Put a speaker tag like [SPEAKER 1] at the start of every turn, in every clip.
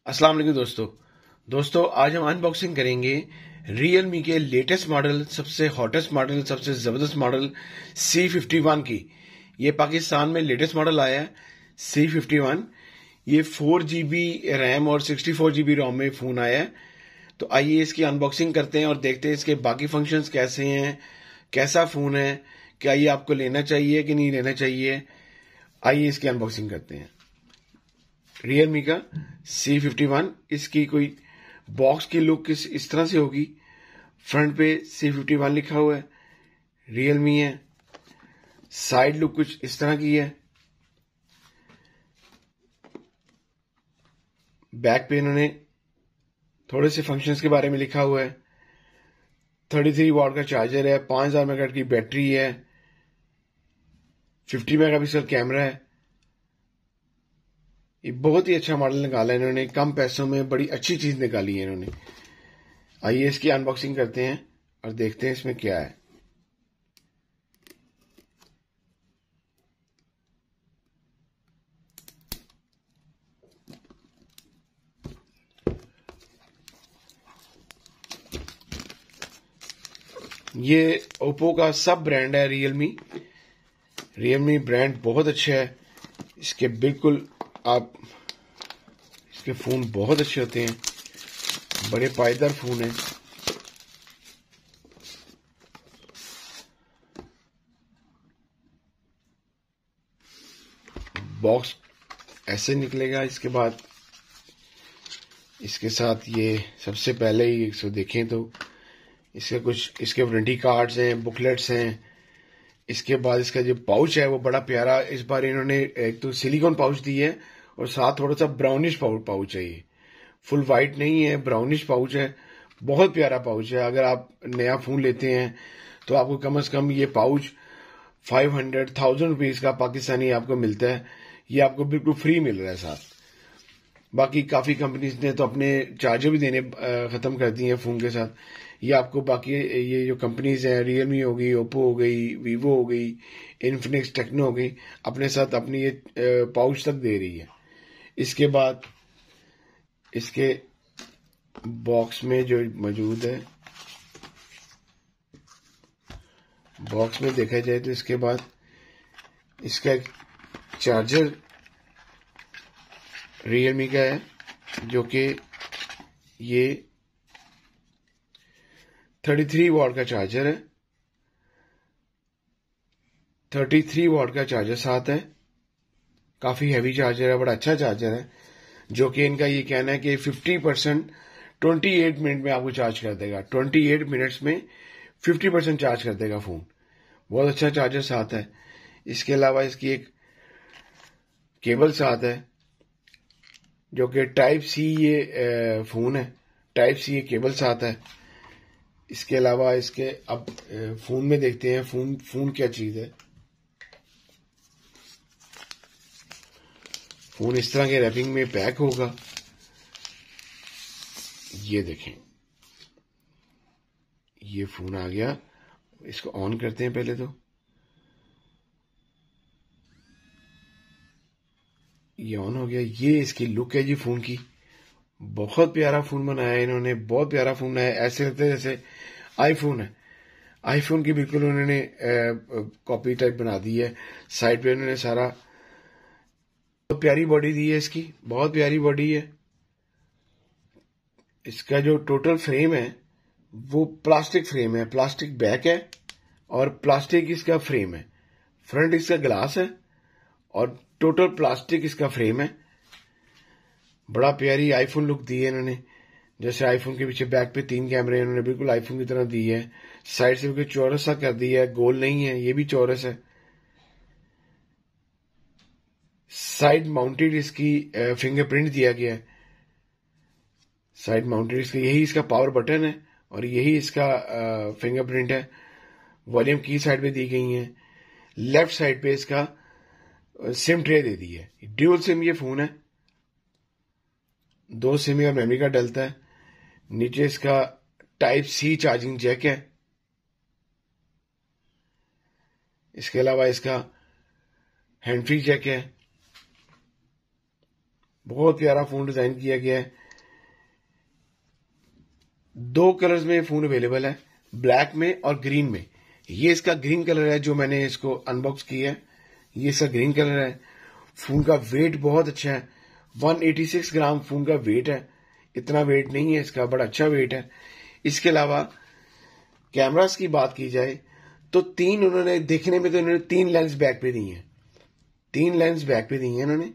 [SPEAKER 1] अस्सलाम वालेकुम दोस्तों आज हम अनबॉक्सिंग करेंगे Realme के लेटेस्ट मॉडल, सबसे हॉटेस्ट मॉडल, सबसे ज़बरदस्त मॉडल C51 की। ये पाकिस्तान में लेटेस्ट मॉडल आया है C51। ये 4GB रैम और 64GB रोम में फ़ोन आया है। तो आइए इसकी अनबॉक्सिंग करते हैं और देखते हैं इसके बाकी फंक्शंस कैसे हैं, कैसा फ़ोन है, क्या ये आपको लेना चाहिए कि नहीं लेना चाहिए। आइए इसकी अनबॉक्सिंग करते हैं। Realme का C51, इसकी कोई बॉक्स की लुक इस तरह से होगी। फ्रंट पे C51 लिखा हुआ है, Realme है। साइड लुक कुछ इस तरह की है। बैक पे इन्होंने थोड़े से फंक्शंस के बारे में लिखा हुआ है। 33 वॉट का चार्जर है, 5000 mAh की बैटरी है, 50 मेगापिक्सल कैमरा है। ये बहुत ही अच्छा मॉडल निकाला है इन्होंने, कम पैसों में बड़ी अच्छी चीज निकाली है इन्होंने। आइए इसकी अनबॉक्सिंग करते हैं और देखते हैं इसमें क्या है। ये ओप्पो का सब ब्रांड है रियलमी ब्रांड बहुत अच्छा है। इसके बिल्कुल आप इसके फ़ोन बहुत अच्छे होते हैं, बड़े पायदार फ़ोन हैं। बॉक्स ऐसे निकलेगा। इसके बाद इसके साथ ये सबसे पहले ही इसको देखें तो इसके कुछ इसके वारंटी कार्ड्स हैं, बुकलेट्स हैं। इसके बाद इसका जो पाउच है वो बड़ा प्यारा, इस बार इन्होंने एक तो सिलिकॉन पाउच दी है और साथ थोड़ा सा ब्राउनिश पाउच है। ये फुल वाइट नहीं है, ब्राउनिश पाउच है। बहुत प्यारा पाउच है। अगर आप नया फ़ोन लेते हैं तो आपको कम से कम ये पाउच 500,000 रुपीज़ का पाकिस्तानी आपको मिलता है। ये आपको बिल्कुल फ्री मिल रहा है साथ। बाकी काफ़ी कंपनीज ने तो अपने चार्जर भी देने ख़त्म कर दिए हैं फ़ोन के साथ। ये आपको बाकी ये जो कंपनीज हैं, रियलमी हो गई, ओप्पो हो गई, वीवो हो गई, इन्फिनिक्स, टेक्नो हो गई, अपने साथ अपनी ये पाउच तक दे रही है। इसके बाद इसके बॉक्स में जो मौजूद है, बॉक्स में देखा जाए तो इसके बाद इसका एक चार्जर रियलमी का है, जो कि ये 33 वॉट का चार्जर है। 33 वॉट का चार्जर साथ है। काफ़ी हैवी चार्जर है, बड़ा अच्छा चार्जर है। जो कि इनका ये कहना है कि 50% 28 मिनट में आपको चार्ज कर देगा। 28 मिनट्स में 50% चार्ज कर देगा फ़ोन। बहुत अच्छा चार्जर साथ है। इसके अलावा इसकी एक केबल साथ है, जो कि टाइप सी ये फ़ोन है। टाइप सी ये केबल साथ है। इसके अलावा इसके अब फ़ोन में देखते हैं फ़ोन क्या चीज़ है। फ़ोन इस तरह के रैपिंग में पैक होगा। ये देखें, ये फ़ोन आ गया। इसको ऑन करते हैं पहले तो। ये ऑन हो गया। ये इसकी लुक है जी फ़ोन की। बहुत प्यारा फ़ोन बनाया है इन्होंने, बहुत प्यारा फ़ोन बनाया है। ऐसे लगता है जैसे आईफोन है। आईफोन की बिल्कुल उन्होंने कॉपी टाइप बना दी है। साइड पे उन्होंने सारा, बहुत प्यारी बॉडी दी है इसकी, बहुत प्यारी बॉडी है। इसका जो टोटल फ्रेम है वो प्लास्टिक फ्रेम है, प्लास्टिक बैक है और प्लास्टिक इसका फ्रेम है। फ्रंट इसका ग्लास है और टोटल प्लास्टिक इसका फ्रेम है। बड़ा प्यारी आईफोन लुक दी है इन्होंने। जैसे आईफोन के पीछे बैक पे 3 कैमरे इन्होंने बिल्कुल आईफोन की तरह दी है। साइड से बिल्कुल चौरस सा कर दिया है, गोल नहीं है, ये भी चौरस है। साइड माउंटेड इसकी फिंगरप्रिंट दिया गया है। साइड माउंटेड इसका, यही इसका पावर बटन है और यही इसका फिंगरप्रिंट है। वॉल्यूम की साइड पे दी गई है। लेफ्ट साइड पे इसका सिम ट्रे दे दी है। ड्यूल सिम ये फोन है, 2 सिम का मेमोरी कार्ड डलता है। नीचे इसका टाइप सी चार्जिंग जैक है। इसके अलावा इसका हैंड फ्री जैक है। बहुत प्यारा फोन डिजाइन किया गया है। 2 कलर्स में फोन अवेलेबल है, ब्लैक में और ग्रीन में। ये इसका ग्रीन कलर है जो मैंने इसको अनबॉक्स किया है, ये इसका ग्रीन कलर है। फोन का वेट बहुत अच्छा है, 186 ग्राम फोन का वेट है। इतना वेट नहीं है इसका, बड़ा अच्छा वेट है। इसके अलावा कैमरास की बात की जाए तो 3 उन्होंने देखने में तो इन्होंने 3 लेंस बैक पे दी हैं, 3 लेंस बैक पे दी हैं इन्होंने,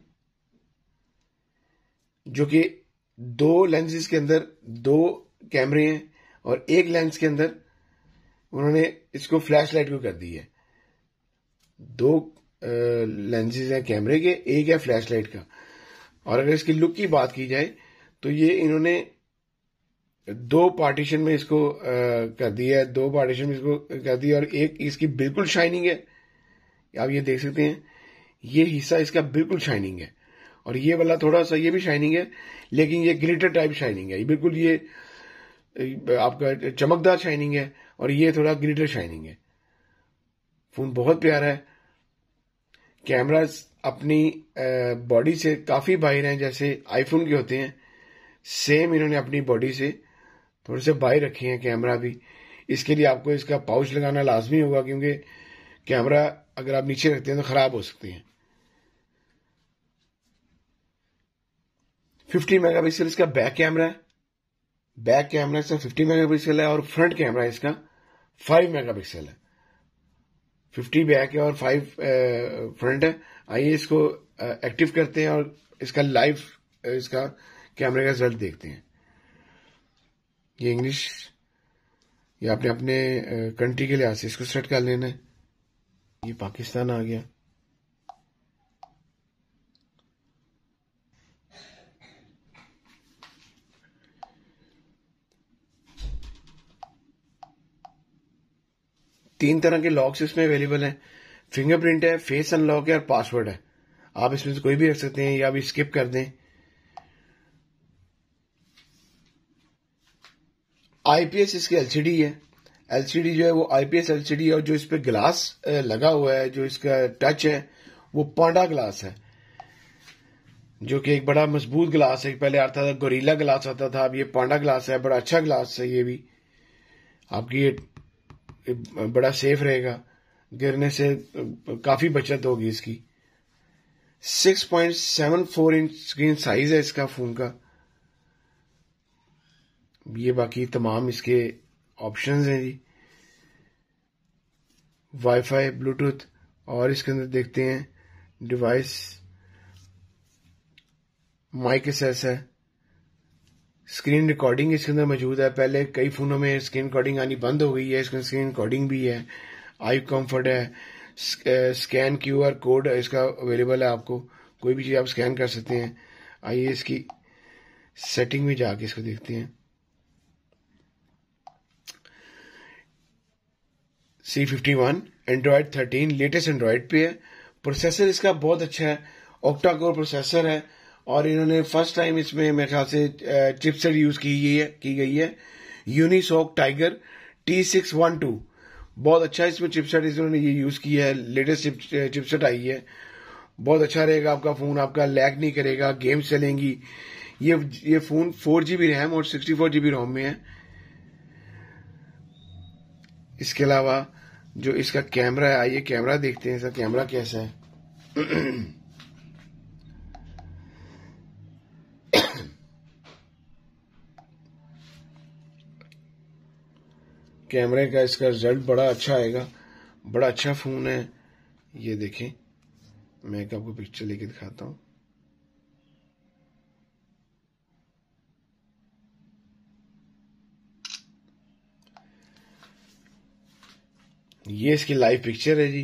[SPEAKER 1] जो कि 2 लेंसेज के अंदर 2 कैमरे हैं और 1 लेंस के अंदर उन्होंने इसको फ्लैश लाइट को कर दी है। 2 लेंसेज हैं कैमरे के, 1 है फ्लैश लाइट का। और अगर इसकी लुक की बात की जाए तो ये इन्होंने 2 पार्टीशन में इसको कर दिया है, 2 पार्टीशन में इसको कर दिया। और एक इसकी बिल्कुल शाइनिंग है, आप ये देख सकते हैं, ये हिस्सा इसका बिल्कुल शाइनिंग है। और ये वाला थोड़ा सा ये भी शाइनिंग है, लेकिन ये ग्लिटर टाइप शाइनिंग है, ये बिल्कुल ये आपका चमकदार शाइनिंग है और ये थोड़ा ग्लिटर शाइनिंग है। फोन बहुत प्यारा है। कैमरास अपनी बॉडी से काफी बाहर हैं, जैसे आईफोन के होते हैं, सेम इन्होंने अपनी बॉडी से थोड़े से बाहर रखे हैं कैमरा भी। इसके लिए आपको इसका पाउच लगाना लाजमी होगा, क्योंकि कैमरा अगर आप नीचे रखते हैं तो खराब हो सकते हैं। 50 मेगापिक्सल इसका बैक कैमरा है, बैक कैमरा इसका 50 मेगापिक्सल है और फ्रंट कैमरा इसका 5 मेगापिक्सल है। 50 बैक है और 5 फ्रंट है। आइए इसको एक्टिव करते हैं और इसका लाइव इसका कैमरे का रिजल्ट देखते हैं। ये इंग्लिश, ये आपने अपने कंट्री के लिहाज से इसको सेट कर लेना है। ये पाकिस्तान आ गया। तीन तरह के लॉक्स इसमें अवेलेबल हैं, फिंगरप्रिंट है, फेस अनलॉक है और पासवर्ड है। आप इसमें से कोई भी रख सकते हैं या भी स्किप कर दें। आईपीएस इसकी एलसीडी है, एलसीडी जो है वो आईपीएस एलसीडी है। और जो इस पे ग्लास लगा हुआ है, जो इसका टच है, वो पांडा ग्लास है, जो कि एक बड़ा मजबूत ग्लास है। पहले आता था गोरिल्ला ग्लास आता था, अब ये पांडा ग्लास है, बड़ा अच्छा ग्लास है। ये भी आपकी ये बड़ा सेफ रहेगा, गिरने से काफी बचत होगी इसकी। 6.74 इंच स्क्रीन साइज है इसका फोन का। ये बाकी तमाम इसके ऑप्शंस हैं जी, वाईफाई, ब्लूटूथ, और इसके अंदर देखते हैं डिवाइस, माइक एसेस है, स्क्रीन रिकॉर्डिंग इसके अंदर मौजूद है। पहले कई फोनों में स्क्रीन रिकॉर्डिंग आनी बंद हो गई है, इसके अंदर स्क्रीन रिकॉर्डिंग भी है। आई कंफर्ट है, स्कैन क्यूआर कोड इसका अवेलेबल है, आपको कोई भी चीज आप स्कैन कर सकते हैं। आइए इसकी सेटिंग में जाके इसको देखते हैं। C51 एंड्रॉयड 13 लेटेस्ट एंड्रॉयड पे है। प्रोसेसर इसका बहुत अच्छा है, ऑक्टा कोर प्रोसेसर है। और इन्होंने फर्स्ट टाइम इसमें मेरे ख्याल से चिपसेट यूज की गई है यूनिसॉक टाइगर T612। बहुत अच्छा इसमें चिपसेट इन्होंने ये यूज किया है, लेटेस्ट चिपसेट आई है। बहुत अच्छा रहेगा आपका फोन, आपका लैग नहीं करेगा, गेम्स चलेंगी। ये फोन 4GB रैम और 64GB रोम में है। इसके अलावा जो इसका कैमरा है, आइए कैमरा देखते हैं इसका कैमरा कैसा है। कैमरे का इसका रिजल्ट बड़ा अच्छा आएगा, बड़ा अच्छा फोन है। ये देखें, मैं एक आपको पिक्चर लेके दिखाता हूं। ये इसकी लाइव पिक्चर है जी।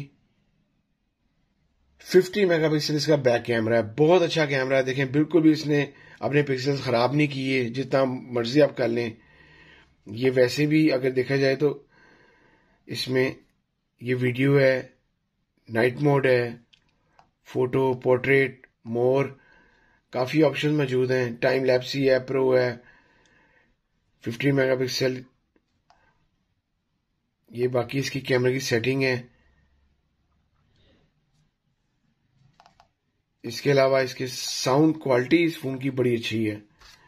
[SPEAKER 1] 50 मेगापिक्सल इसका बैक कैमरा है, बहुत अच्छा कैमरा है। देखें, बिल्कुल भी इसने अपने पिक्सल्स खराब नहीं किए, जितना मर्जी आप कर लें। ये वैसे भी अगर देखा जाए तो इसमें ये वीडियो है, नाइट मोड है, फोटो, पोर्ट्रेट, मोर, काफी ऑप्शन मौजूद हैं। टाइम लैप्सी है, प्रो है, 50 मेगापिक्सल। ये बाकी इसकी कैमरे की सेटिंग है। इसके अलावा इसके साउंड क्वालिटी इस फोन की बड़ी अच्छी है।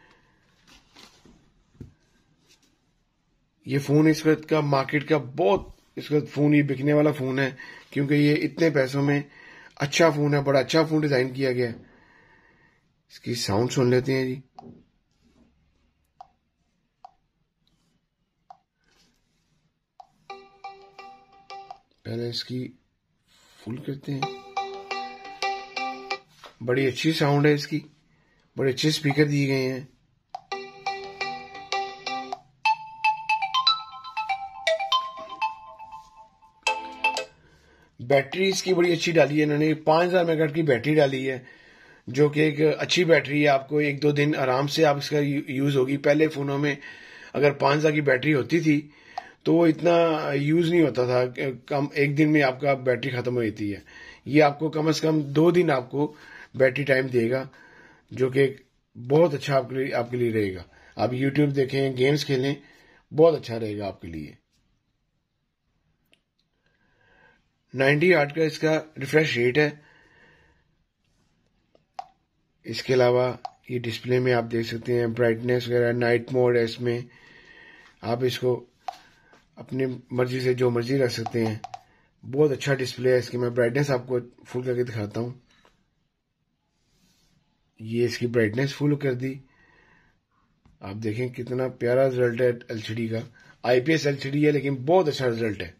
[SPEAKER 1] ये फोन इस वक्त का मार्केट का बहुत इस वक्त फोन ये बिकने वाला फोन है, क्योंकि ये इतने पैसों में अच्छा फोन है, बड़ा अच्छा फोन डिजाइन किया गया है। इसकी साउंड सुन लेते हैं जी। पहले इसकी फुल करते हैं। बड़ी अच्छी साउंड है इसकी, बड़े अच्छे स्पीकर दिए गए हैं। बैटरी इसकी बड़ी अच्छी डाली है इन्होंने, 5000 मेगाहर्ट्ज की बैटरी डाली है, जो कि एक अच्छी बैटरी है। आपको 1-2 दिन आराम से आप इसका यूज होगी। पहले फोनों में अगर 5000 की बैटरी होती थी तो वो इतना यूज नहीं होता था, कम 1 दिन में आपका बैटरी खत्म हो जाती है। ये आपको कम से कम 2 दिन आपको बैटरी टाइम देगा, जो कि बहुत अच्छा आपके लिए रहेगा। आप यूट्यूब देखें, गेम्स खेलें, बहुत अच्छा रहेगा आपके लिए। 90 हर्ट्ज का इसका रिफ्रेश रेट है। इसके अलावा ये डिस्प्ले में आप देख सकते हैं ब्राइटनेस वगैरह, नाइट मोड है इसमें। आप इसको अपनी मर्जी से जो मर्जी रख सकते हैं। बहुत अच्छा डिस्प्ले है इसकी। मैं ब्राइटनेस आपको फुल करके दिखाता हूँ। ये इसकी ब्राइटनेस फुल कर दी। आप देखें कितना प्यारा रिजल्ट है एलसीडी का। आईपीएस एलसीडी है लेकिन बहुत अच्छा रिजल्ट है।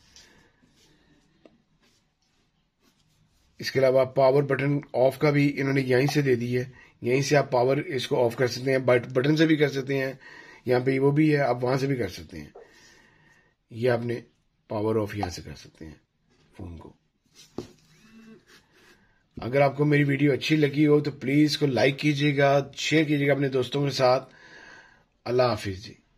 [SPEAKER 1] इसके अलावा पावर बटन ऑफ का भी इन्होंने यहीं से दे दी है। यहीं से आप पावर इसको ऑफ कर सकते हैं, बटन से भी कर सकते हैं। यहाँ पे वो भी है, आप वहां से भी कर सकते हैं। ये आपने पावर ऑफ यहां से कर सकते हैं फोन को। अगर आपको मेरी वीडियो अच्छी लगी हो तो प्लीज इसको लाइक कीजिएगा, शेयर कीजिएगा अपने दोस्तों के साथ। अल्लाह हाफिज जी।